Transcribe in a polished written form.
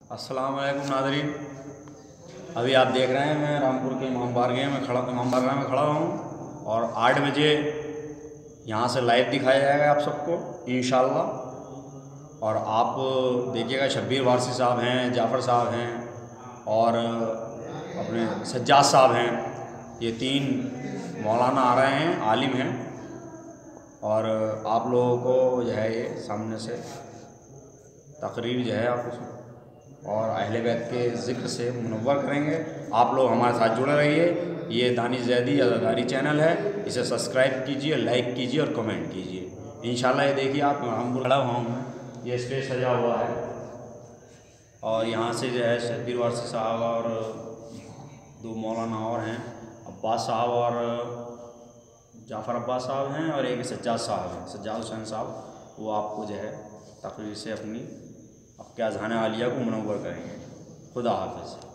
अस्सलाम वालेकुम नाज़रीन। अभी आप देख रहे हैं मैं रामपुर के इमाम बारगाह में खड़ा हूँ और 8 बजे यहाँ से लाइव दिखाया जाएगा आप सबको इंशाअल्लाह। और आप देखिएगा शब्बीर वारसी साहब हैं, जाफ़र साहब हैं और अपने सज्जाद साहब हैं। ये 3 मौलाना आ रहे हैं, आलिम हैं और आप लोगों को जो है ये सामने से तकरीर जो है आप और अहले बैत के ज़िक्र से मुनव्वर करेंगे। आप लोग हमारे साथ जुड़े रहिए। ये दानिश ज़ैदी अज़ादारी चैनल है, इसे सब्सक्राइब कीजिए, लाइक कीजिए और कमेंट कीजिए इंशाल्लाह। ये देखिए आप हम खड़ा हुआ हूँ, ये स्टेज सजा हुआ है और यहाँ से जो है शब्बीर वारसी साहब और 2 मौलाना और हैं, अब्बास साहब और जाफ़र अब्बास साहब हैं और एक सज्जाद साहब हैं, सज्जाद हुसैन साहब। वो आपको जो है तकरीर से अपनी क्या अज़ान आलिया को मुनव्वर करेंगे। खुदा हाफ़िज़।